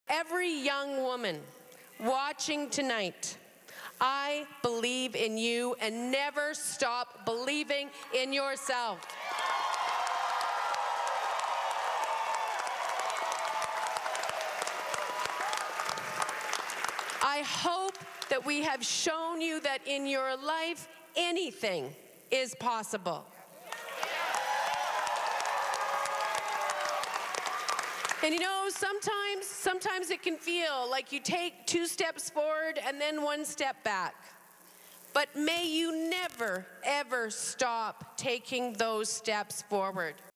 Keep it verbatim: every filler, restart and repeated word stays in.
Every young woman watching tonight, I believe in you, and never stop believing in yourself. I hope that we have shown you that in your life, anything is possible. And you know, sometimes, sometimes it can feel like you take two steps forward and then one step back. But may you never, ever stop taking those steps forward.